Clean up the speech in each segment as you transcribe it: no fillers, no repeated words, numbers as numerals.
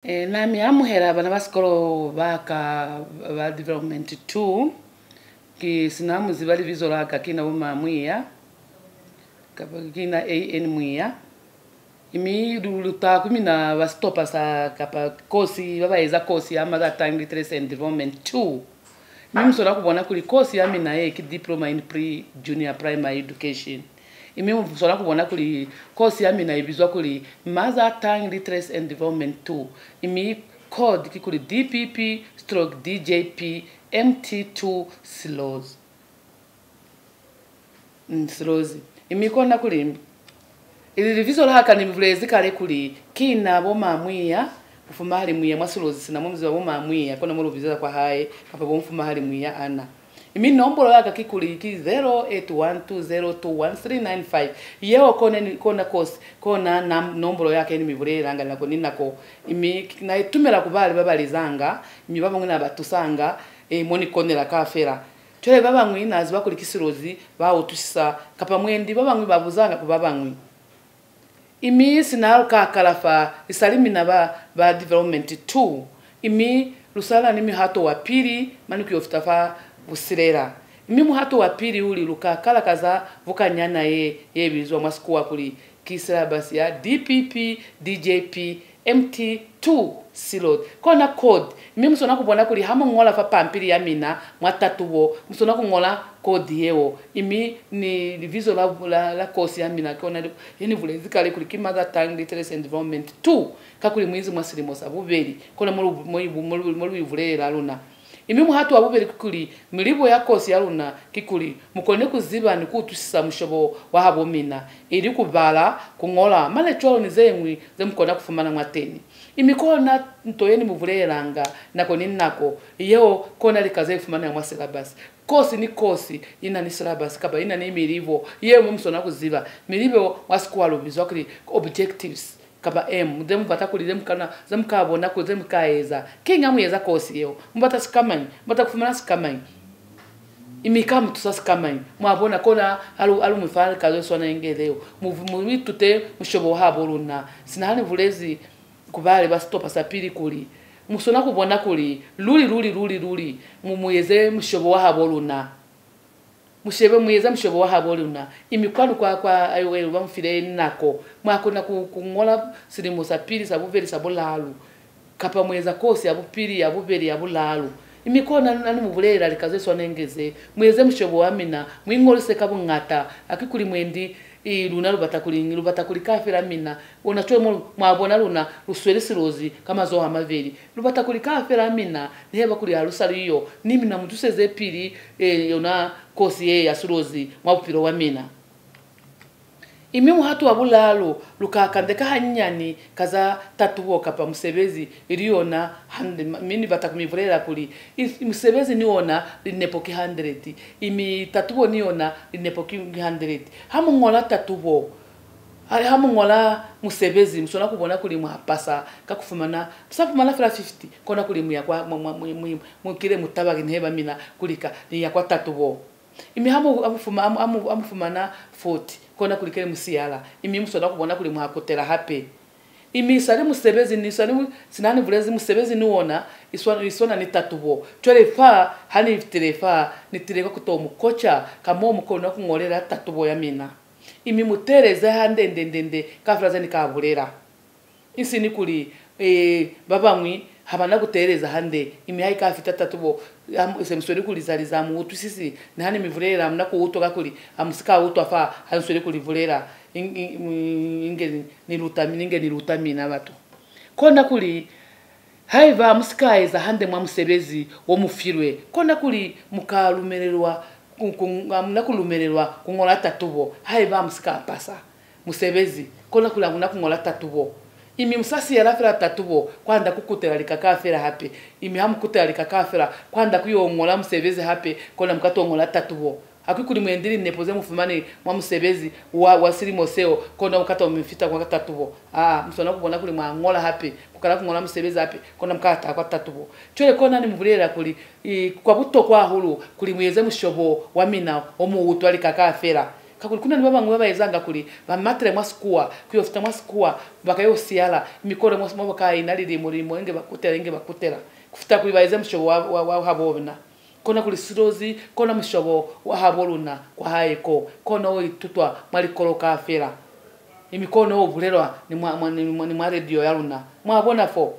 Nami amuhera bana basikolo baka ba development 2 ki sinamu zibali vizola kakina uma mwiya kapakina AN mwiya imi luluta kumina bastopa sa kapa kosi babaeza kosi ama that time literacy and development 2 mimi sola kubona kuli kosi yami na ki diploma in pre junior primary education imi sola kubona kuli kosi yami na ibizwa kuli mother tongue literacy and development 2 imi code kikuli DPP/DJP MT2 SLOS Slozi imi kona kuli ili reviso haka ni mvulezi kale kuli kina boma mwiya ufuma hali mwiya mwasulozi sina mumzi wa boma mwiya kona mulu vizela kwa hae kapa bomfuma hali mwiya ana imi nombolo yaka kikuli ki 0812021395 yeo kona kosi kona nombolo yake ni mivulera anga nako ninako imi na itumela kubali babali zanga imi baba ngina batusanga moni konela kafera chole baba ngwina aziba kuli kisirozi ba utusisa kapa mwendi baba ngwi babuzanga ku baba ngwi imi sinalo kakalafa isalimi na ba development 2 imi lusala nimi hato wa pili manuki oftafa busirera imi muhato wa pili uli lukakala kaza vukanyana yebizwa masikuwa kuli kisyllabus ya DPP/DJP MT2 SLOS kona code imi musona kubona kuli hama ngola fa pampiri ya mina mwatatubo musona kungola code yeo imi ni vizo la kosi ya mina kona yeni vulezi kale kuli mother tongue literacy and development 2 kakuli mwizi mwasilimo sabubeli kona mulu ivulera luna imi muhatu wabubeli kikuli milibo ya kosi ya luna kikuli mukone kuziba ni kutusisa mushobo wa habo mina ili kubala kungola male cholo ni zemwi zemkona kufumana mwateni imi kona ntoyeni muvulelanga nako ninako yeo kona likaze kufumana ya mwasilabasi kosi ni kosi ina ni syllabus kaba ina ni milibo yeo msona kuziba milibo wasikuwa lubizwa kuli objectives kaba dem batakuli dem kana dem kabona ko dem kaeza kinga muyeza kosi yeo mbata sikamani mbata kufumana sikamani imikamu tusasikamani mwabona kona alu mfala kazo sona engeleo muvitute mushobo haboruna sinani vulezi kubale bastopa sapiri kuli musona kubona kuli luli mumuyeze mushobo haboruna mushebe muyeza mushobo haboruna imikwano kwa ayo bamfire nako mwakona kungola silimo sapiri sabuveri sabolalu kapa muyeza kosi abupiri abuberi abulalu imikona nani muvulera likaze swanengeze muyeze mushobo amina mwingolise kabungata akikuli mwendi luna lubatakuli kafira mina ona chwe mwabona luna luswelisirozi kama zo hamaveri lubatakuli kafira mina niheba kuli alusaliyo nimi na muduseze pili yona kosi ya surozi mwapiro wa mina imi muhatu wabulalo lukakandeka hanyani kaza tatubo kapa musebezi iliona mini batakumivulera kuli musebezi niona linepoki 100 imi tatubo niona linepoki 100 hamu ngola tatubo hamu ngola musebezi musona kubona kuli mwapasa kakufumana tusafumana 50 kona kuli muya kwa mukire mutabagi nheba mina kulika ni yakwa tatubo imi hamu amufumana 40 kona kulikele musiala imi musona kubona kuli mwakotera hape imi sari musebezi ni sari sinani vulezi musebezi niona iswana ni tatubo chole fa hani terefa ni tireka kutomu kocha kamo mukona kungolera tatubo ya mina imi mutereza handendendende kafraza ni kavulera isi ni kuli baba mwi habana kutereza hande imi haika afita tatubo semsori kulizaliza mu utusisi nani mivulera mnako utoka kuli amusika utwafa hansori kulivulera inge nilutamina batu kona kuli haiva musikaeza hande mwa musebezi wo mufirwe kona kuli mukalumererwa mnakulumererwa kungola tatubo haiva musika pasa musebezi kona kuli mnakungola tatubo imi musasi ya rafira tatubo kwanda kukutera likakafira hape imi hamu kutera likakafira kwanda kuyongola musebezi hape kona mkatongola tatubo akikuli mwendiri nepoze mufumane mwa musebezi wasiri moseo kona ukata umfita kwa tatubo msona kubona kuli mwangola hape kukala kungola musebezi hape kona mkata kwa tatubo chole kona ni mvulera kuli kwa buto kwa hulu kuli mweze mushobo wa mina omu utwali kakafira kakuli kuna nibaba ngwe bayezanga kuli bamatre mwasikuwa kuyofita mwasikuwa bakayo siala mikoro mwasimo bakayi naliri murimo enge bakutera kufuta kuli bayeze mshobo wa habobna kona kuli sirozi kona mshobo wa haboluna kwa haiko kona oitutwa mwali koloka afera imikono obulelwa ni mwa radio yaluna mwabona fo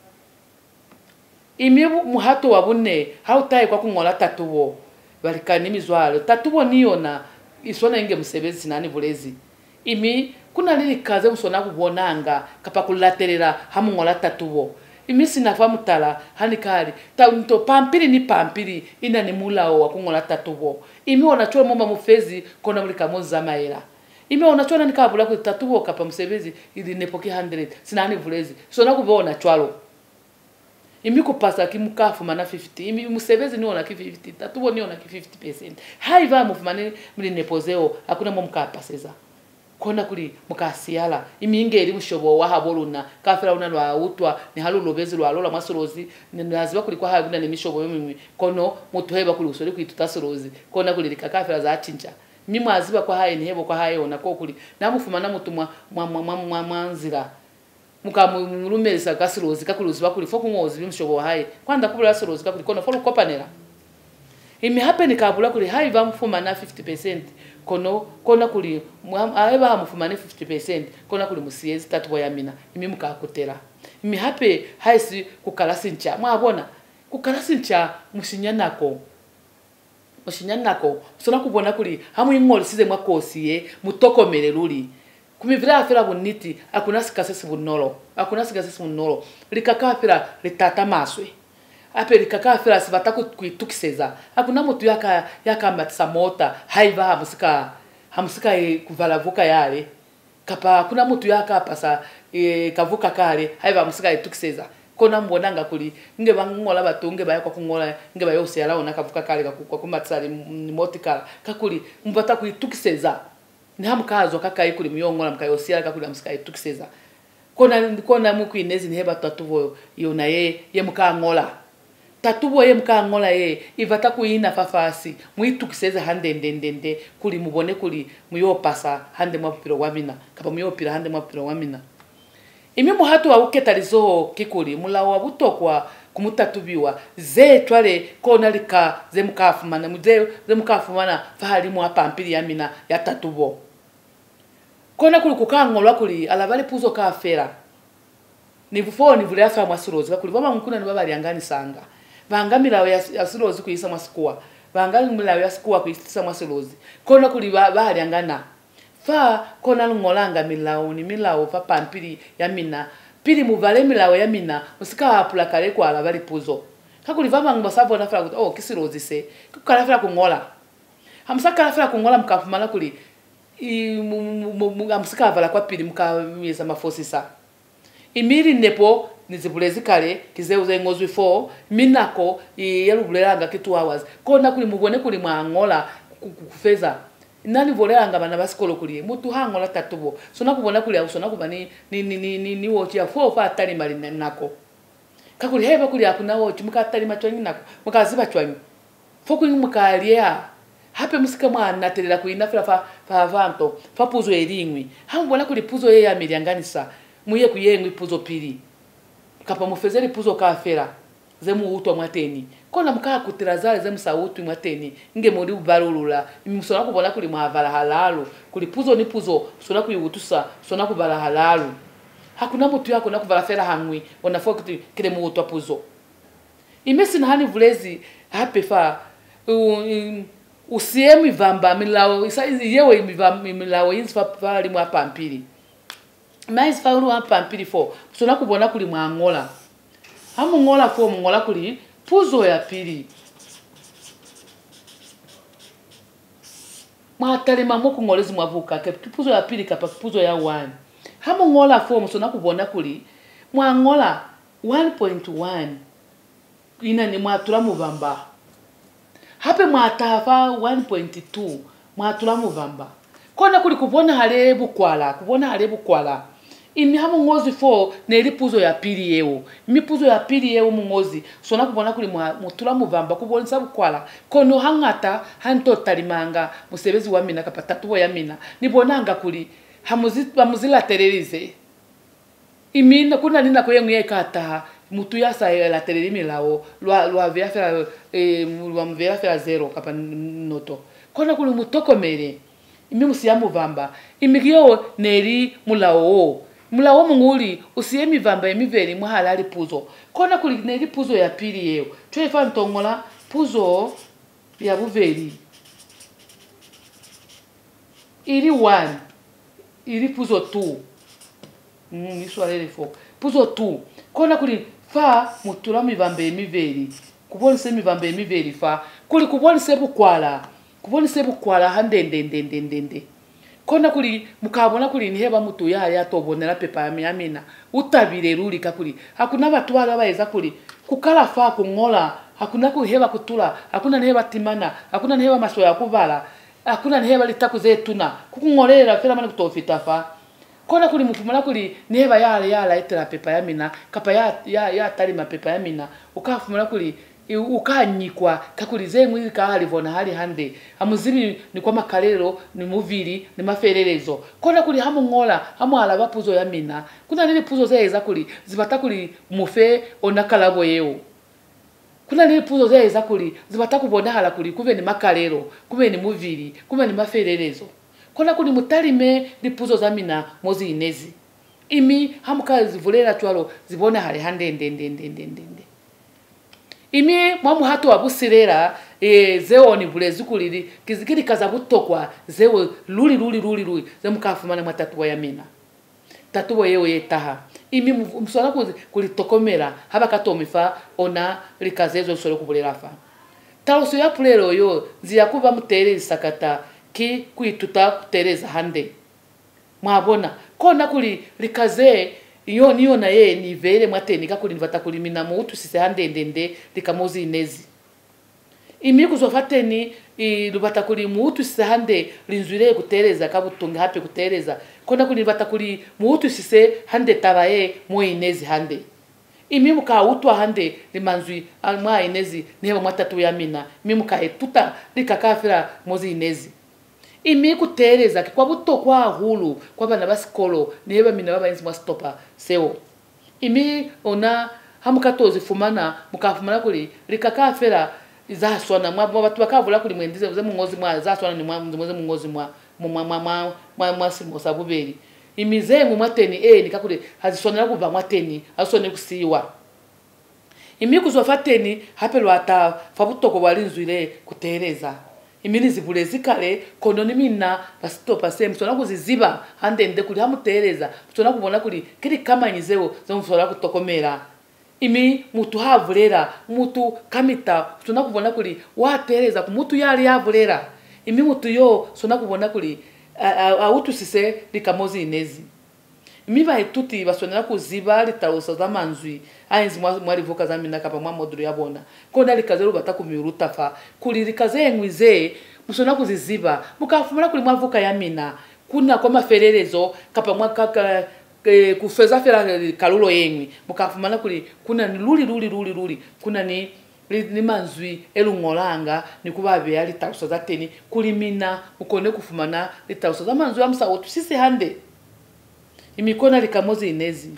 imibu muhato wabune hautai kwa kungola tatubo balikani mizwalo tatubo niona isona inge musebezi sinani bulezi imi kuna lili kaze musona kubonanga kapakulaterera hamungola tatubo imi sinafa mutala hanikali nto pampiri ni pampiri ina ni mulao wa kungola tatubo imi onachwa momba mufezi kona mulika moza maela imi onachwa nikabula ku tatubo kapa musebezi ili nepoki 100 sinani bulezi sona kubona chwalo imi kupasa kimukafu mana 50 imi musebezi niona ki 50 tatubo niona ki 50% haiva mufumane mli nepozeo hakuna momkapa seza kona kuli mukasiala imi ingeri mushobo wa haboluna kafira una lwa utwa ni halu lobezi lwa lola masorozi naziba kuli kwa haguna ni mishobo mimi kono mutuheba kuli usori kuitutasorozi kona kuli likakafira za achinja mimi aziba kwa haye ni hebo kwa haye ona ko kuli namufumana mutumwa mwanzira mukamurumeza gasirozi kakuluzi bakuri fo kungozi bimshobo haye kwanda kubula sirozi kakuri kono fo kopanera imi happen kabula kuri hayi bamfuma na 50% kona kuri aiba hamfuma na 50% kona kuri musiyezi tatubo yamina imi mukakutera imi hape haisi kukalasincha mwabona kukalasincha mushinyanako sona kubona kuri hamu ingoli size mwakosiye mutokomere ruri kumivira afira buniti akuna sikasesi bunolo likakafira litata maswe ape likakafira sibataku kuitukiseza akuna mutu yakamatisa mota haiva hamusika kuvalavuka yale kapa kuna mutu yakapasa kavuka kale haiva hamusika itukiseza kona mbonanga kuli nge bangola batunge bayakwa kungola nge bayose yala ona kavuka kale kwa kumatsa motikala kakuli mbata kuitukiseza ni hamukazo kakai kuli muyongola mukayosiala kakuli musika tukiseza kona mukwinezi ni heba tatubo yona ye mukangola tatubo ye mukangola ye ivata kuina fafasi muitukiseza handendendende kuli mubone kuli muyopasa hande mwapiro wamina kapa muyopira hande mwapiro wamina imi muhatu wa uketalizo kikuli mulawa wabutokwa kumutatubiwa ze twale kona lika ze mukafumana fahali mu apampiri yamina ya tatubo kona kuli kukangolwa kuli alabale puzo ka afera ni bufoni vule afa mwasirozi bakuli baba mukuna nibaba lyangani sanga bangamira ya sirozi kuyisa mwasikuwa bangamira ya sikuwa kuyisa mwasirozi kona kuli baba lyangana fa kona ngolanga milao fa pampiri yamina pili muvale milao yamina musika apula kale kwa alabale puzo kakuli baba ngosabo na fala kisirozi se kukala fala kungola hamsaka fala kungola mkafumana kuli amusika vala kwa pili mukamiza mafosisa imiri nepo nizibulezi kale kizeuze ngozwi 4 minako yalubulelanga kitu hours kona kuli mubone kuli mwangola kufeza nani volelanga bana basikolo kuli mutu hangola tatubo sona kubona kuli usona kubani ni wochi ya 4 fa atali mali nako kakuli heba kuli akuna wochi mukatali machwanyi nako mukaziba chwanyi fo kuli mukalia hape musika mwana terera kuinafira fa vanto fa puzo eringwi hambona kuli puzo ye yamirianganisa muye kuyengwi puzo pili kapa mufezeri puzo ka afera zemu utwa mwateni kona mukaka kutirazale zemu sautu mwateni nge muri ubalulula musona kubona kuli mwavala halalu kuli puzo ni puzo sona kuyugutusa sona kubala halalu hakuna mutu yako na kuvala fera hangwi ona fo kile mu utwa puzo imesi na hani vulezi hape fa usiemi vamba milao yewe milao infa pali mwa pampiri mais fa uru pampiri fo sona kubona kuli mwangola hamungola fo mungola kuli puzo ya pili matale mamoko ngolezi mwavuka ke puzo ya pili kapa puzo ya 1 hamungola fo sona kubona kuli mwangola 1.1 ina ni mwatula muvamba hape mwatafa 1.2 mwatula muvamba kona kuli kubona hale bukwala imi hamu ngozi fo neli puzo ya pili yeo imi puzo ya pili yeo mungozi sona kubona kuli mutula muvamba kubonisa bukwala kono hangata hanto talimanga musebezi wa mina kapatatu ya mina nibonanga kuli hamuzila tererize imi kuna nina ko yengu yekata mutu ya sa la tererimi lao lwa vya fera lwa mvera fera zero kapa noto kona kuli mutoko mere imi musiamu vamba imigio neri mulao munguli usiemi vamba emiveri muhalali puzo kona kuli neri puzo ya pili yeo chwefa ntongola puzo ya buveri iri 1 iri puzo 2 iswalele fo puzo 2 kona kuli fa mutula mivamba emiveri kubonise mivamba emiveri fa kuli kubonise bukwala handendendendendende kona kuli mukabona kuli niheba mutu ya tobonera pepa ya miamina utabire ruli kakuli hakuna watu wala baeza kuli kukala fa kungola hakuna kuheba kutula hakuna niheba timana hakuna niheba masoya kuvala hakuna niheba litakuzetuna kukungolera fela mane kutofita fa kona kuli mufumana kuli niheba yala etera pepa ya mina kapa ya talima pepa ya mina ukafumana kuli ukanyikwa kakulize mwili kahalivona hali hande amuzimi ni kwa makalero ni muvili ni mafererezo kona kuli hamu ngola hamu alaba puzo ya mina kuna nini puzo zeza kuli zibata kuli mufe onakalabo yeo kuna nini puzo zeza kuli zibata kubona hala kuli kuve ni makalero kuve ni muvili kuve ni mafererezo kona kuli mutalime ni puzo za mina mozi inezi imi hamu kazi vulera chwalo zibona hali hande ndende imi mwamu hatu wabusirera zeo ni bulezi kuliri kizikiri kaza butokwa zeo luli ze mukafumana matatuwa ya mina tatuwa yeo yetaha imi msona kulitokomera haba katomifa ona likazezo solo kubulera fa taloso ya pulero yo ziya kuba mutere sakata ki kuituta kutereza hande mwabona kona kuli likaze iyo niyo na ye ni vere mwateni kakuli nivatakulimina mutu sise handendende likamozi inezi imi kuzofateni lubatakuli mutu sise hande linzwire kutereza kabutunga hape kutereza kona kuli nivatakuli mutu sise hande tabaye mo inezi hande imi muka utwa hande limanzwi alma inezi nihewa mwatatu ya mina imi muka etuta likakafira mozi inezi imi kutereza kwa buto kwa hulu kwa bana basikolo niheba mina baba inzi mwastopa sewo imi ona hamukatozi fumana mukafumana kuli likakafera izaswana mwa batu bakavula kuli mwendize ze mungozi mwa zaswana ni mwa mungozi mwa simo sabuberi imize mu mateni nikakuli hazisonera kuva mateni asone kusiwa imi kuzofateni hapelo ata fabutoko walinzwire kutereza imini zibulezi kale kono nimina basitopa se msona kuziziba handende kuli hamutereza msona kubona kuli kiri kamanyizeo zo msona kutokomera imi mutu havulera mutu kamita msona kubona kuli watereza ku mutu yali yavulera imi mutu yo sona kubona kuli autu sise likamozi inezi imi baituti basonera kuziba litausa za manzwi ainzi mwalivuka za mina kapa mwa modulu yabona kona likazero batakumiruta fa kuli likaze ngwize musona kuziziba mukafumana kuli mwavuka ya mina kuna kwa mafererezo kapa mwaka kufeza fera kalulo yengwi mukafumana kuli kuna ni luli kuna ni manzwi elungolanga nikubabe yali tausa za teni kuli mina mukone kufumana litausa za manzwi amsa otu sisi hande imikona likamozi inezi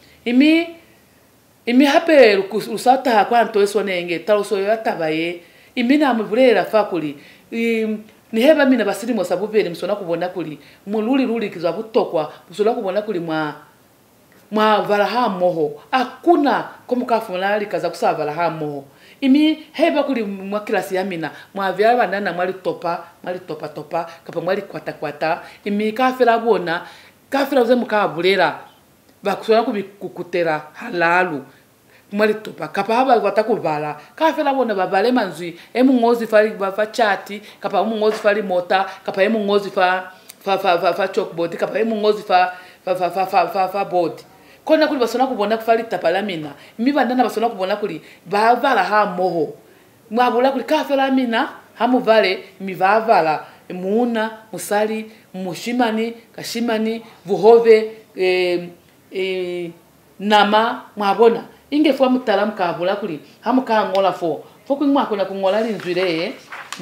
imi hape usata kwa ntoeso nenge taloso yatabaye imina amubulera fakuli niheba mina basiri mo sabubere msona kubona kuli mululi kizwa butokwa msona kubona kuli mwa valaha moho akuna komukafuna likaza kusava valaha moho imi heba kuli mwa klasi ya mina mwa vyala banana mwali topa kapa mwali kwata imi kafira bona kafira uze mukabulera bakusona kubikukutera halalu mwali topa kapa haba batakuvala kafira bona babale manzwi emungozi fali bafa chati kapa emungozi fali mota kapa emungozi fa chalkboard kapa emungozi fa board kona kuli basona kubona kufali tapala mina imibandana basona kubona kuli bavala ha moho mwabula kuli kafira mina hamuvale mivavala muna musali mushimani kashimani vuhove nama mwabona ingefwa mutaalamu kabula kuli hamuka ngola fo kwimwa kuna kungola linzwire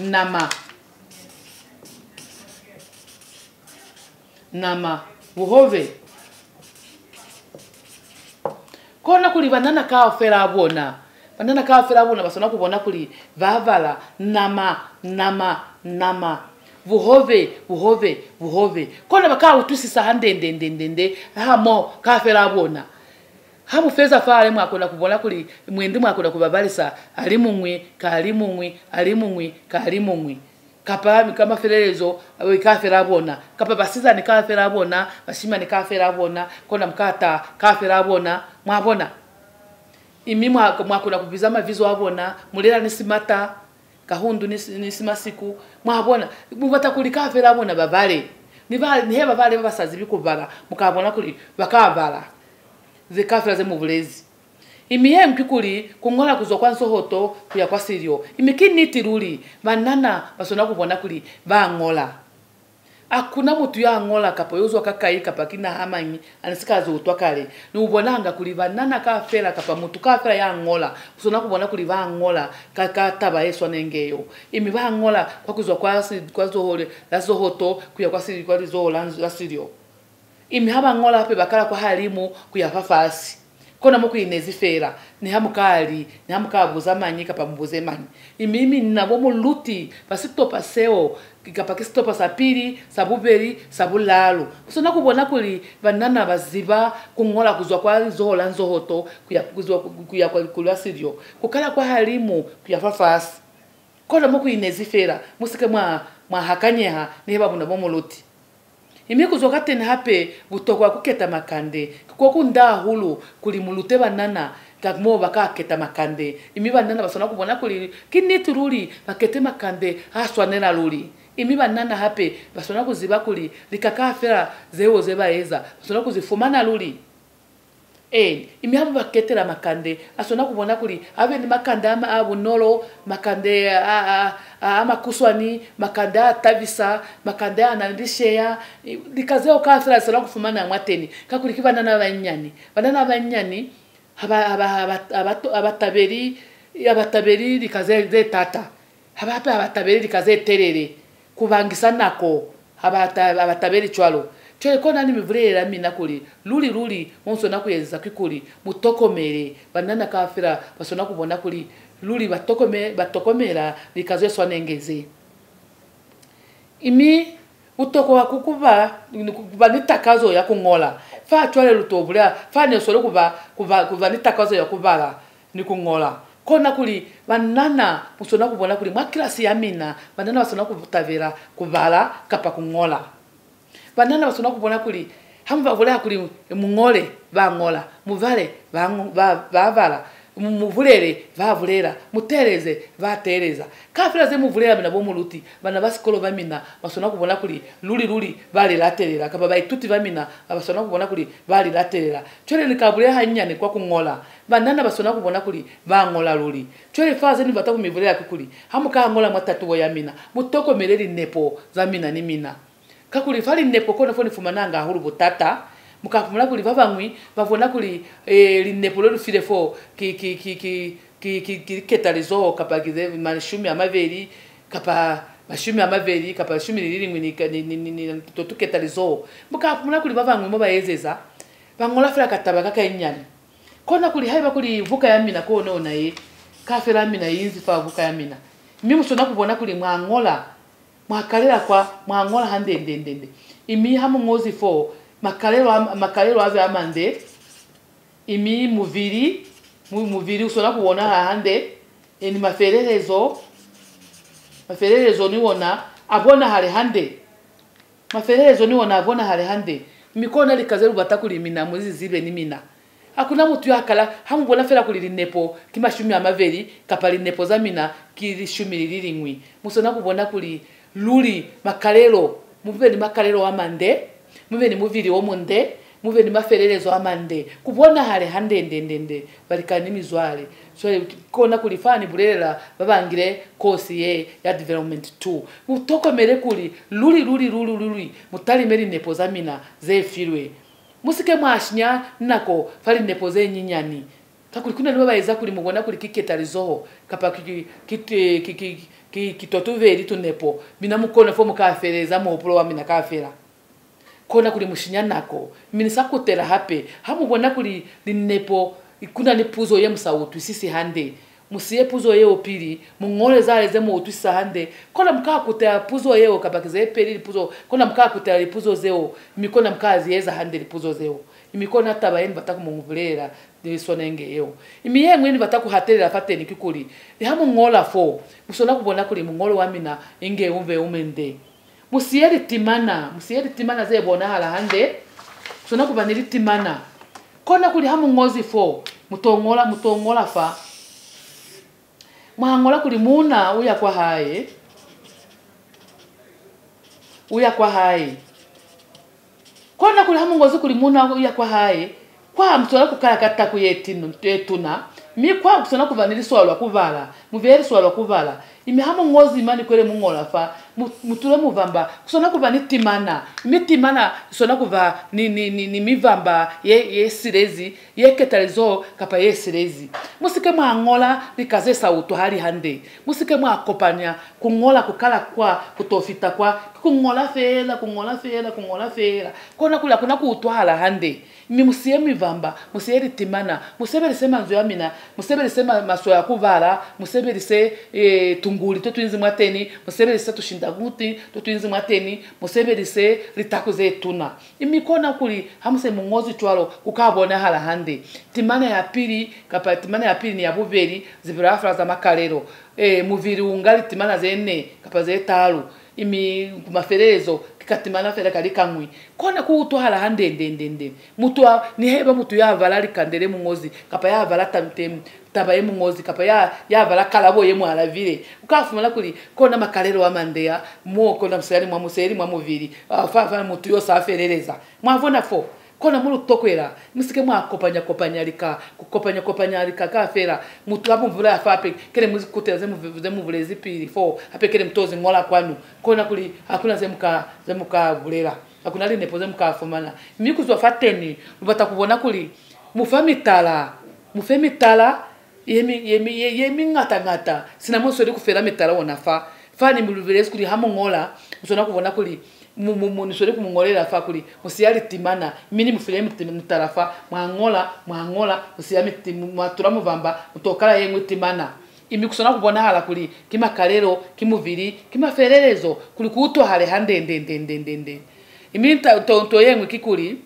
nama buhove kona kuli banana ka ofera abona basona kubona kuli vavala nama buhove kona baka utusisa handende hamo ka fera abona hamu feza fale mwakona kubona kuli mwendi mwakona kubabalisa alimumwe kapa kama ferelezo kafera abona kapa basiza ni kafera abona bashima ni kafera abona kona mkata kafera abona mwabona imi mwakona kubizama vizo abona mulera nisimata kahundu nisimasiku mwabona mubata kuli kafera abona babale ni heba bale basazi bikubala mukabona kuli bakavala zikafera ze mubulezi imiye mpikuli kungola kuzokwa nsohoto kuya kwa sirio imikini tiruli banana basona kubona kuli bangola akuna mutu ya ngola kapoyozo kakai kapakina hamanyi anisikazo utwakale ni ubonanga kuli banana kafera kapa mutu kafera ya ngola basona kubona kuli bangola kakataba Yesu nengeyo imi bangola kwa kuzokwa kwa zohole la zohoto kuya kwa sirio kwa zohola la sirio imi haba ngola hape bakala kwa halimu kuya fafasi kona muku inezifera ni hamukali ni hamukabuza manyika pambuze manyi imimi nabo muluti pasitopa seo kikapakisitopa sapiri sabuberi sabulalo kusona kubona kuli banana baziba kungola kuzwa kwa zohola nzohoto kuya kulwa sirio kukala kwa halimu kuya fafasi kona muku inezifera musike mwa hakanyeha ni heba nabo muluti imiku zokate ni hape butokwa kuketa makande kwa kunda hulu kuli mulute banana kakmo baka keta makande imi banana basona kubona kuli kinituruli bakete makande haswanera luli imi banana hape basona kuziba kuli likakafera zewo zebaeza basona kuzifumana luli imi hapo baketera makande asona kubona kuli abe ni makande ama abunolo makande ama kuswani makanda tabisa makanda anandisheya likazeo kafira sala kufumana mwateni kakuli kibanana banyani abataberi likaze tata abataberi likaze terere kubangisa nako abataberi chwalo Chwe kona ni mivulera mina kuli luli monsona kuyeza kikuli mutokomere banana kafira basona kubona kuli luli batokomera likaze swanengeze imi utoko wakukuba nitakazo ya kungola fa chwale lutobula fa ne solo kuba nitakazo ya kubala ni kungola kona kuli banana musona kubona kuli makilasi ya mina banana basona kubutavera kubala kapa kungola banana basona kubona kuli hamva volea kuli mungole bangola muvale bavala muvulere vavulera mutereze vatereza kafira ze muvulera bina bomuluti bana basikolo bamina basona kubona kuli luli bali laterera kaba baituti bamina basona kubona kuli bali laterera chole nikabule hanyane kwa kungola banana basona kubona kuli bangola luli chole faze ni bataku mivulera kuli hamuka ngola matatu yamina mutoko mereri nepo zamina ni mina kakuli fali nepo kona foni fumananga huru butata mukafumula kuli bavamwi bavona kuli linepolo lufilefo ki ketalizo kapagize mashumi amaveri kapa mashumi amaveri kapa mashumi lilimwe ni totu ketalizo mukafumula kuli bavamwi mo bayezeza bangola fira kataba kaka inyani kona kuli haiba kuli vuka yamina ko nona ye kafira mina yinzi fa vuka yamina mimi sona kubona kuli mwangola mwakalera kwa mwangola handendende imi hamu ngozi fo makalero ave amande imi muviri usona kuona hande ni mafererezo ni wona abona hale hande mafererezo ni wona abona hale hande mikona likazeru batakuli mina muzi zibe ni mina hakuna mtu yakala hamubona fera kuli nepo kimashumi amaveri kapali nepo za mina kiri shumi liringwi musona kubona kuli luli makalero muveni makalero amande muveni muviri omunde muveni mafererezo amande kubona hale handendendende balikani mizwale so kona kulifani bulela babangire kosi ya development 2 mutoko mere kuli luli mutali meri nepo zamina ze filwe musike mwashnya nako fali nepoze nyinyani kakuli kuna niba bayeza kuli mubona kuli kiketalizo kapa kitotuveri tunepo mina mukona fo mukafereza mu pro wa mina kafera kona kuli mushinya nako minisa kutera hape hamubona kuli linepo kuna nipuzo ye musautu sisi hande musiye puzo ye opiri mungole zaleze mu utwisa hande kona mkaa kutera puzo ye okabakize peri puzo kona mkaa kutera puzo zeo mikona mkazi yeza hande puzo zeo imikona tabayeni batakumuvulera nisonenge yo imiye ngweni batakuhaterera fateni kikuli hamu ngola fo musona kubona kuli mungolo wamina inge umve umende musiyeri timana zebona hala hande musona kubaniri timana kona kuli hamu ngozi fo mutongola fa mwangola kuli muna uya kwa haye kona kuli hamu ngozi kuli muna uya kwa haye kwa msona kukala kata kuyetuna mi kwa msona kuvanili swalwa kuvala muveri swalwa kuvala imi hamu ngozi imani kwele mungola fa mutule muvamba kusona kuvani timana mitimana sona kuva ni mivamba ye sirezi ye ketalizo kapa ye sirezi musike mwangola likaze sauto hali hande musike mwakopanya kungola kukala kwa kutofita kwa kungola fela kona kula kuna kutwala hande imi musiye mivamba musiye litimana musebele sema nzo yamina musebele sema masoya kuvala musebele se tunguli twinzi mwateni musebele se tushinda guti twinzi mwateni musebele se litakuze tuna imi kona kuli hamuse mungozi twalo kukabona hala hande timana ya pili kapa timana ya pili ni ya buveri zibirafra za makalero muviri ungali timana zene kapa ze talu imi kumaferezo kikatimana fera kali kamwi kona kuutwala hande ndende mutu ni heba mutu ya vala likandere mungozi kapa ya vala tamtem tabaye mungozi kapa ya vala kalabo ye mwala vile ukafumala kuli kona makalero amandea mo kona mseri mwa museri mwa muviri fa mutu yo saferereza mwavona fo kona mulu tokwera musike mwakopanya lika kafera mutu abumvula afape kele muzikuteza muvule zipiri fo apekele mtozi ngola kwanu kona kuli hakuna zemuka vulera hakuna linepo zemuka fumana mikuzwa fateni ubata kubona kuli mufemitala yemi ngata sina mosori kufera mitala onafa fani muluvelesi kuli hamongola musona kubona kuli nisore kumungolera fa kuli musiyali timana mini mufile mutarafa mwangola musiyami mwatura muvamba mutokala yengwe timana imikusona kubona hala kuli kima kalero kimuviri kima fererezo kuli kuto hale hande iminta to yengwe kikuli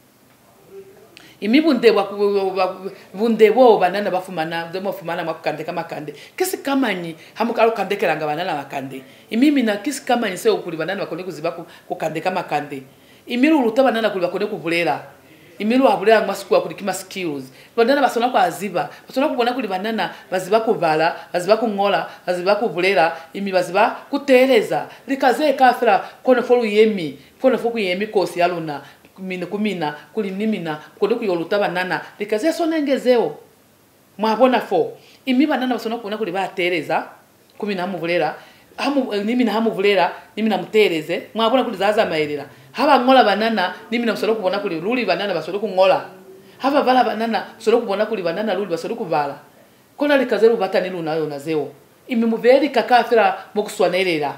bundewo banana bafumana demofumana makande kama kande kisi kamanyi hamukalo kande kelanga banana makande imimi na kisi kamanyi se okuli banana bakone kuziba ku kande kama kande imiru ruta banana kuli bakone kuvulera imiru abulera masiku akuli kima skills banana basona kwa aziba basona kubona kuli banana baziba kuvala baziba kungola baziba kuvulera imi baziba kutereza likaze kafira kono folu yemi kono foku yemi kosi yaluna kumina kulimnimina kode kuyoluta banana likaze sonengezeo mwabona fo imi banana basona kubona kuli batereza kumina muvulera nimina hamuvulera nimina mutereze mwabona kuli zaza maelera haba ngola banana nimina basona kubona kuli luli banana basona kungola haba vala banana basona kubona kuli banana luli basona kuvala kona likaze rubata nilunayo nazeo imi muveri kakafira mukuswanerera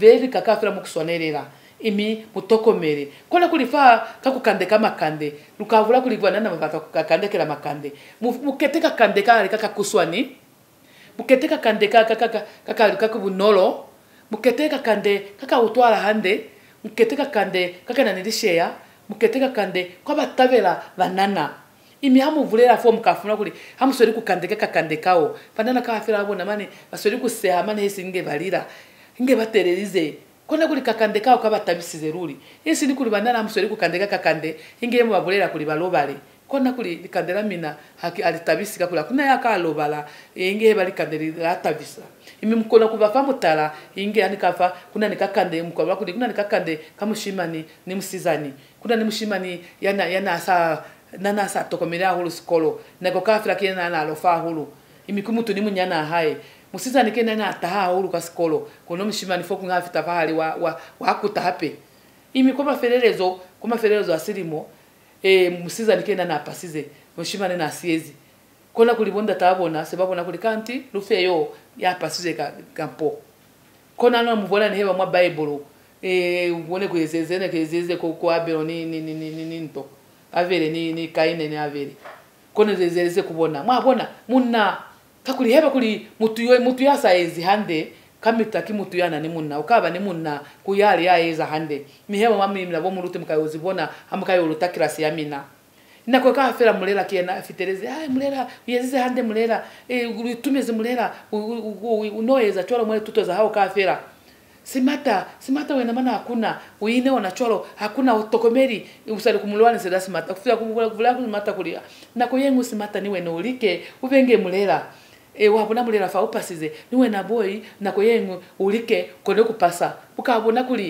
imi mutokomere kona kulifa kakukandeka makande lukavula kulivanana mavaka kakandekela makande muketeka kandeka ali kakakuswani muketeka kandeka kaka bunolo muketeka kande kaka utwala hande muketeka kande kaka nanilishea muketeka kande kwa batavela banana imi hamuvulera fo mukafuna kuli hamusori kukandeka kakandekao banana kafira abona mane basori kuseha mane hesinge valira inge batererize kona kuli kakandeka ukabatabisize ruli isi nikuli banana musori kukandeka kakande inge mu babulera kuli balobale kona kuli likandela mina haki alitabisika kula kuna yakalobala inge bali kandela atabisa imi mukona kubafa mutala inge anikafa kuna nikakande mukwa kuli kuna nikakande kamushimani ni musizani kuna ni mushimani yana asa nana sa tokomera hulu skolo nego kafira kena na alofa hulu imi kumutu ni munyana hae musiza nikena na taha hulu ka skolo kono mshimani foku ngafita fahali wa kutahape imi kwa mafererezo asilimo musiza nikenda na pasize mushimane na siezi kona kulibonda tabona sebabona kuli kanti lufeyo ya pasize kampo kona no muvona ni heba mwa bible ubone kuyezezene kezeze ko abero ni nto avere ni kaine ni avere kona zezeze kubona mwabona munna kakuli heba kuli mutu ya saizi hande kamitaki mutu yana ni munna ukaba ni munna kuyali ya eza hande miheba mami mlabo muruti mukayozibona amkayo rutakirasi yamina nako ka fera mulela kena fitereze mulela yezeze hande mulela utumeze mulela unoeza cholo mwe tutoza hao ka fera simata wena mana hakuna uine ona cholo hakuna utokomeri usali kumulwane seda simata kufika kuvula kumata kulia nako yengu simata niwe no ulike uvenge mulela wabona mulela fa upasize niwe na boy nako yengu ulike kone kupasa ukabona kuli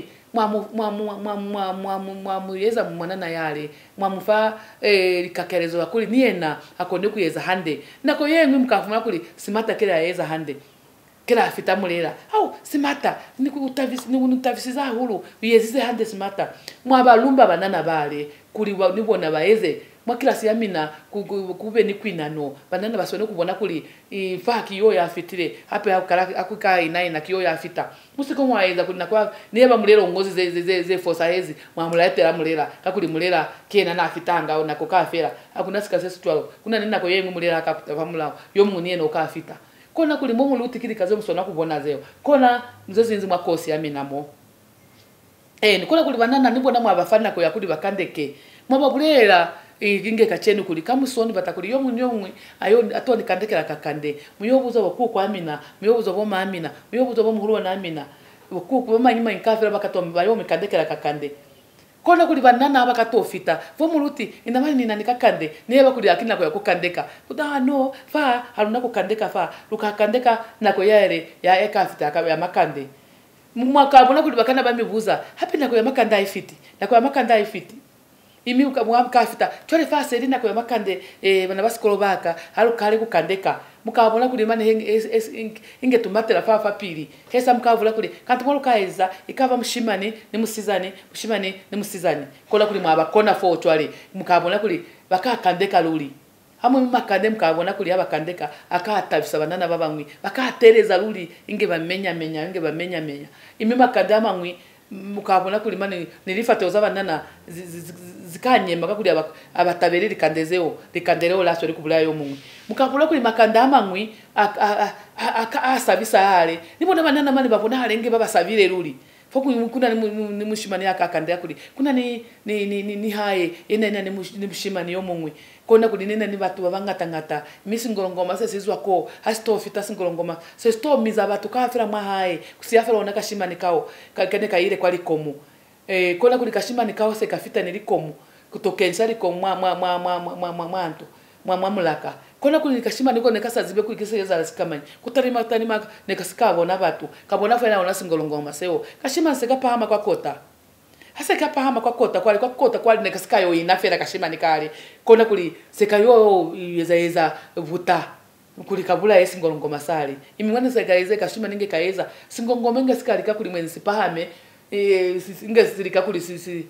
mwamu yeza mwana na yale mwamufa likakerezo akuli niena akone kuyeza hande nako yengu mkafuma kuli simata kila yeza hande kila afita mulela au simata ni utavisiza hulu yezize hande simata mwabalumba banana bale kuli nibona baeze mwakila siyamina kube ni kwinano banana basone kubona kuli faki yo yafitire hape akuka ina kiyo yafita musiko mwaeza kulina kwa neba mulelo ngozi ze fosa hezi mwamulaetera mulela kakuli mulela kena na afitanga na kokafera akuna sikase twalo kuna nina ko yengu mulela akapamula yo munye no kafita kona kuli momu luti kili kaze musona kubona zeo kona mzezinzi mwakosi yaminamo nikona kuli banana nibona mwabafana ko yakuli bakandeke mwababulela inge kachenu kuli kamusoni batakuli yo munyomwe ayo atoni kandekera kakande muyobuza bakuko amina muyobuza boma amina muyobuza bomuhuru na amina bakuko boma nyima inkafira bakatomba bayo mikandekera kakande kona kuli banana abakatofita vomuluti inamani nina nikakande neba kuli akina ko yakukandeka kuda no fa haruna kukandeka fa lukakandeka nako yare ya ekafita akabe ya makande mwaka bona kuli bakana bamibuza hapi nako ya makanda ifiti nako ya makanda ifiti imi ukamwamkafita chore fa serina ko ya makande bana basikolo baka halukale kukandeka mukabona kuli mane inge tumatera fa pili hesa mukavula kuli kanti molo kaeza ikava mushimani ni musizani kola kuli mwabakona fo chwali mukabona kuli bakakandeka luli hamwe makande mukabona kuli abakandeka akatabisa banana babamwi bakatereza luli inge bamenya imi makande amamwi mukabona kuli mane nilifate ozabanana zikanyema kakuli abataberi likandezeo likandereo laso likubula yo mungu mukabona kuli makanda amamwi asabisa hale nibona banana mane babona hale nge babasabire luli foku kuna ni mushimani yakakandea kuli kuna ni haye ena ni mushimani yo mungu kona kuli nena ni batu babangata misingolongoma sesizwa ko hastofita singolongoma sesto miza batu kafira mwahaye kusiafira onaka shimani kao kane kaire kwali komu kona kuli kashimani kao se kafita nilikomu kutokensari ko mwanto mulaka kona kuli kashima niko nekasazibe kuli kiseza lasikamani kutarima tanima nekasikabo na batu kabona fena ona singolongoma seo kashima sekapahama kwa kota hasa kapahama kwa kota kwali nekasikayo inafera kashima nikali kona kuli sekayo yeza vuta kuli kabula yesingolongoma sali imwana sekaize kashima ninge kaeza singongoma ngesikali kakuli mwenzi pahame ingezilika kuli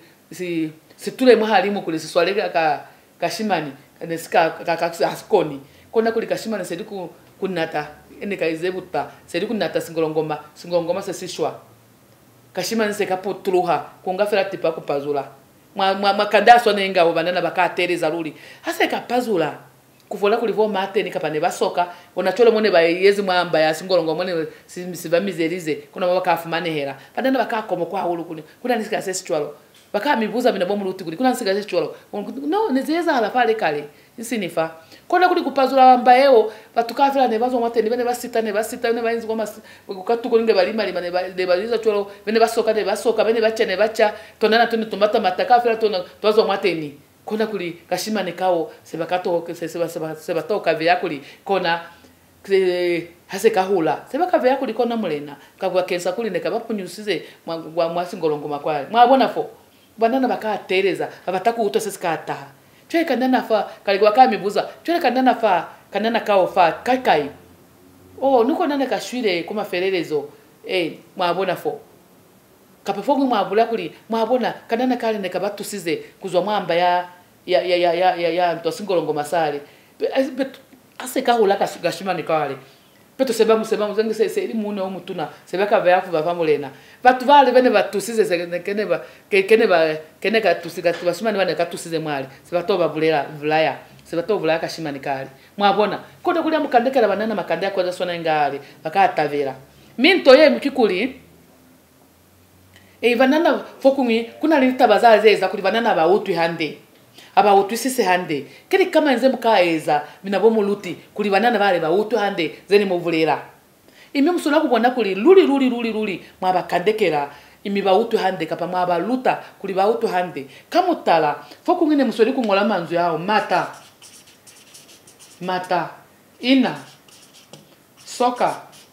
situle mwalimu kuli siswaleka kashimani nesika kakasikoni kona kuli kashimani sediku kunata ene kaizebuta sediku nata singolongoma sesishwa kashimani sekapotruha kungafera tipa kupazula makandaso nenga banana bakatereza luli hasa kapazula kuvola kulivo mate ni kapane basoka onachole mone bayezi mwamba ya singolongoma ne sivamizerize kuna bakafumane hera banana bakakomo kwa hulu kuna nisika sesishwalo bakamibuza bina bomuluti kuli kuna nsika sesishwalo no nezeza hala pale kale isinifa kona kuli kupazula ambayo batukafira ne bazo mate ne basita ne bayinzi kwa kukatuko nge balima ne baliza cholo bene basoka bene bacha tonana tuni tumata matakafira tozo mate ni kona kuli kashima nekao sebakato sebatoka vya kuli kona hase kahula sebaka vya kuli kona mulena kakwa kensa kuli nekabapunyusize mwasingolongoma kwali mwabona fo banana bakatereza abataku utosesikata chwe kanana fa kaligwa kamibuza chwe kanana fa kanana kao fa kai nuko nane kashwire kuma fererezo mwabona fo kapafogu mwabula kuli mwabona kanana kali nekabatusize kuzwa mwamba ya ntosingolongo masale aseka hula kashima nikale peto sebamu zenge se mune omutuna sebaka bayafu bavamulena batu vale bene batusize kene ka tusika tubasumani bane katusize mwali sebato babulera vulaya sebato vulaya kashima nikale mwabona kote kuli amukandekera banana makande akoza sona ngale bakatavera minto ye mukikuli vanana fokumi kuna lita bazaze za kuli banana ba utu hande aba utu sisi hande kiri kama nze mukaeza binabo muluti kuli banana bale ba utu hande zeni muvulera imi musona kubona kuli luli mwabakandekera imi ba utu hande kapa mwaba luta kuli ba utu hande kamutala fokungine musori kungola manzu yao mata ina soka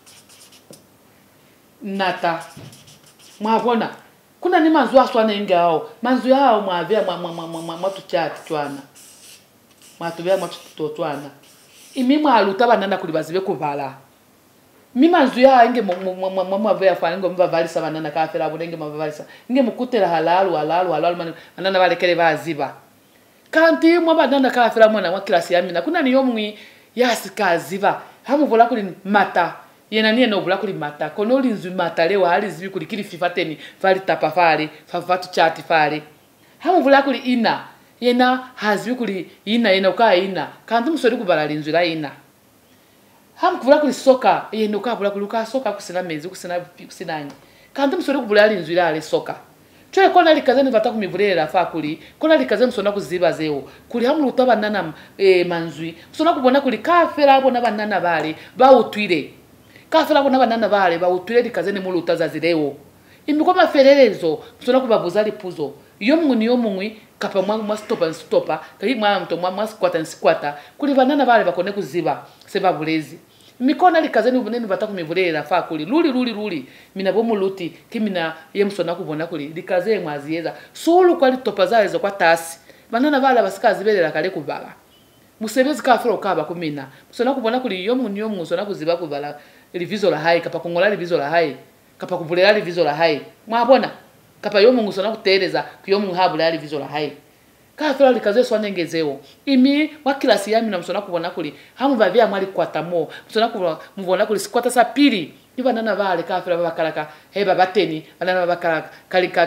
nata mwabona kuna ni manzu aswana ingao manzu yao mwavia mwatuchati twana mwatubia mwatutotwana imi mwaluta banana kuli bazibe kuvala mi manzu ya inge mwavia fana ngo mvavalisa banana kafera bunenge mvavalisa inge mukutera halalu manana balekere baziba kanti mwabanana kafera mwana wa klasi yamina kuna niyo mwi yasikaziba hamuvola kuli mata yena niye no bula kuli mata kono linzu mata lewa hali zibi kuli kili fifateni fali tapa fali fafatu chati fali hamu bula kuli ina yena hazibi kuli ina uka ina kantu musori kubala linzu la ina hamu kubula kuli soka yena uka bula kuli uka soka kusina mezi kusina kantu musori kubula linzu la ale soka chwe kona likazeni vata kumivulera fa kuli kona likazeni musona kuziba zeo kuli hamu lutaba nana manzui musona kubona kuli kafera abona banana bale ba utwire kafela bona banana bale ba utuledi kazene muluta za zileo imiko mafererezo musona kubabuzali puzo yo mungwi kapa mwa stopa kai mwa mto mwa squata kuli banana bale bakone kuziba seba bulezi mikona likazeni ubuneni bata kumivulera fa kuli luli mina bomuluti kimina ye musona kubona kuli likaze mwazieza sulu kwa litopa zaezo kwa tasi banana bale basikazi belera kale kubala musebezi kafela ukaba kumina musona kubona kuli yo musona kuziba kubala livizo la hai kapa kongola livizo la hai kapa kuvulera livizo la hai mwabona kapa yo mungu sona kutereza kuyo mungu habula livizo la hai kafela likaze swa nengezeo imi wa klasi yami na musona kubona kuli hamu bavia mwali kwatamo musona kubona kuli sikwata sa pili iba nana vale kafela bakalaka heba bateni banana bakalaka kalika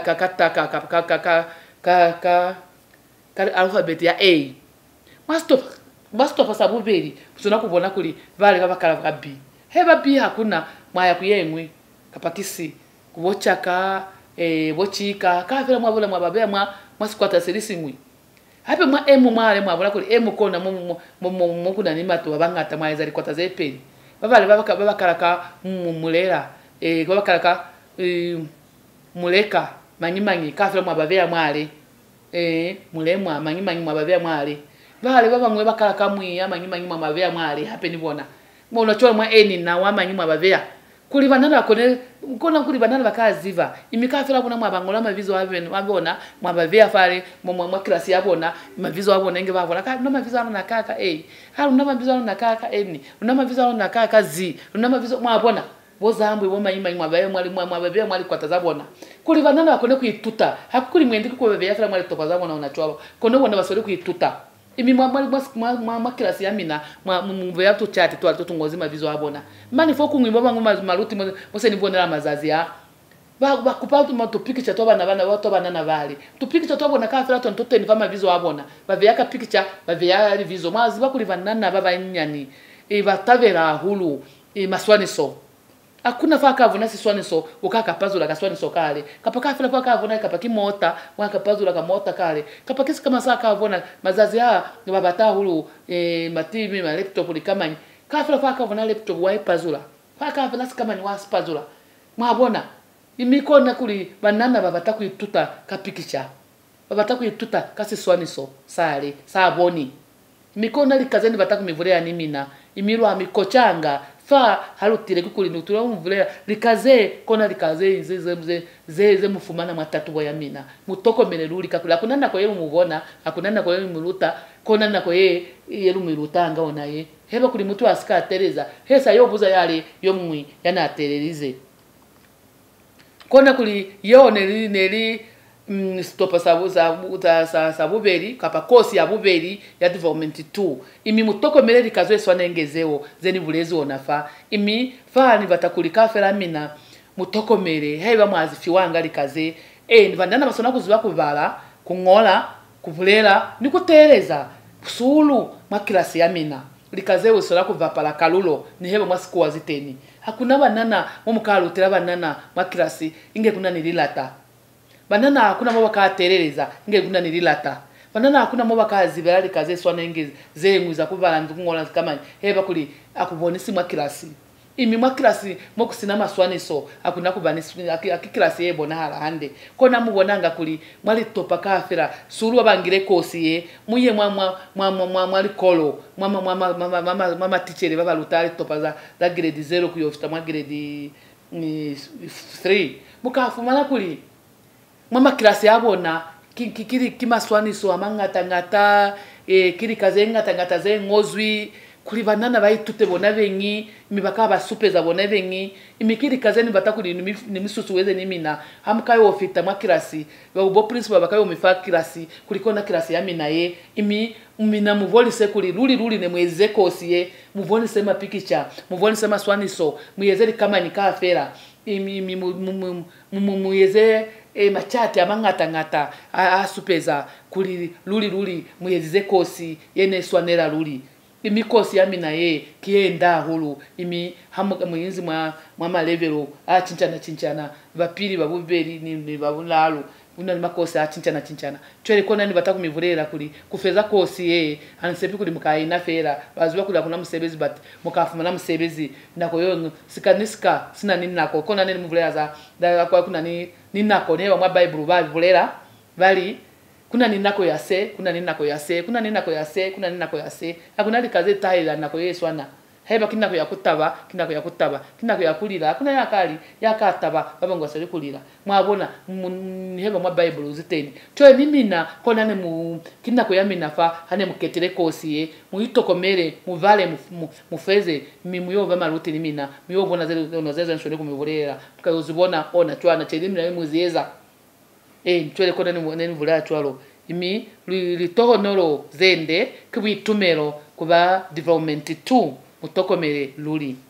ka alphabet ya A bastop sabu beri musona kubona kuli vale bakalaka B heba bi hakuna mwaya kuyemwe kapakisi kubochaka bochika kafela mwabula mwababea mwasikwata serisingwi hape mwa emu mwale mwabula kuli emu kona mu kuna ni matu babangata mwaiza likwata zepeni babale babakalaka mulera babakalaka muleka manyimanyi kafela mwababea mwale mulemwa manyimanyi mwababea mwale bale babamwe bakalaka mwiya manyimanyi mwababea mwale hape nibona mwana chola mwa eni na wamanyi mwabavea kuli banana bakone kona kuli banana bakaziva imikafira bona mwabangola mavizo wabona mwabavea fare mwa klasi yabona mavizo wabona nge babona ka no mavizo na kaka ha no mavizo na kaka eni no mavizo na kaka zi no mavizo mwabona bozambwe bo mayima mwabavea mwabavea mwali kwatazabona kuli banana bakone kuituta hakuli mwende kubavea fara mwali topazabona unachoba kono bona basore kuituta imi mwa klasi yamina mumve ya tuchati twali tutungozi mavizo abona mani foku ngimbo bangu maluti mose nibonera mazazi ya bakupa tupiki cha toba na bana watu banana bali tupiki cha toba na kafira to ntote ni vama vizo abona bavya ka picture bavya vizo mazi bakulivanana baba nyani batavera hulu maswaniso akuna faka avuna siswaniso ukaka pazula kaswaniso kale kapaka fila faka avuna kapaki mota waka pazula ka mota kale kapaki kama saka avuna mazazi ya babata hulu mativi ma laptop likamani kafila faka avuna laptop wa pazula faka avuna kama ni waspazula mwabona imikona kuli banana babata kuituta kapikicha babata kuituta kasiswaniso sale saboni mikona likazeni bataka mivulea nimina imirwa mikochanga fa halutire kukuli nutura umvulea likaze kona likaze ze mufumana matatu boya mina mutoko meneluli kakula kunana ko yelu mubona akunana ko yelu muluta kona nako yelu miluta ngaona ye heba kuli mutu asika tereza hesa yobuza yale yomwi yana tererize kona kuli yo neli stopa sa buberi kapa kosi ya buberi ya development 2 imi mutoko meleri kazwe swanengezeo zeni bulezi onafa imi fani batakulika fera mina mutoko mere haiba mwazi fiwanga likaze ndivandana basona kuziba kuvala kungola kuvulera nikutereza sulu makilasi ya mina likaze usora kuva pala kalulo ni heba mwasiku waziteni hakuna banana mumukalo tera banana makilasi inge kuna nililata banana hakuna mwa bakaterereza inge kuna nililata banana hakuna mwa bakazibera likaze swanenge zengu za kuvala ndungola kama heba kuli akubonisi makilasi imi makilasi mokusina maswaniso akuna kubanisi akikilasi yebo na halande kona mubonanga kuli mwali topa kafira suru abangire kosi ye muye mwali kolo mama teacher baba lutali topa za grade 0 kuyofita mwa grade 3 mukafumana kuli mama kilasi yabona kiri kimaswaniso amangata kiri kaze ngata ze ngozwi kuli banana bayitute bona bengi imibaka basupeza bona bengi imikiri kazeni batakuli ni misusu weze ni mina hamkayo ofita makirasi bo principal bakayo mifa kirasi kuliko na kirasi ya mina ye imi mina muvolise kuli luli ne mweze kosiye muvolise mapikicha muvolise maswaniso muyezeri kama nikafera imi muyeze machati amangata asupeza kuli luli muyeze kosi yene swanera luli imikosi yamina ye kienda hulu imi hamuka muyinzi mwa malevelo chinchana bapiri babuberi ni babulalu una makosi chinchana twele kona ni batakumivurera kuli kufeza kosi ye ansepi kuli mukaina fera bazuba kuli akuna musebezi but mukafuma na musebezi nako yo sikaniska sina nini nako kona nini muvulera za kwa kuna ni nako ne wa bible bavulera bali kuna ninako yase kuna ninako yase akuna likaze taila nako Yesu ana heba kinako yakutaba kinako yakulira kuna yakataba babongo sali kulira mwabona heba mwa bible uziteni twe mimina kona ne mu kinako yamina fa hane muketere kosi muitokomere muvale mufeze mimuyo bamaruti nimina muyobona zeze nshone kumivurera kayozibona ona twana chelimina muziyeza twele kona ni vula twalo imi litohonoro zende kubitumero kuba development 2 mutokomere luli